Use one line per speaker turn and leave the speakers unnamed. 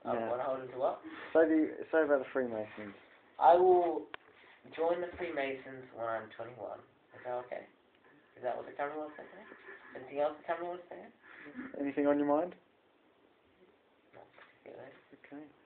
Yeah.
What hold into what?
Say about the Freemasons.
I will join the Freemasons when I'm 21. Is that okay? Is that what the camera wants to say? Anything else the camera wants to say?
Anything on your mind?
Not particularly.
Okay.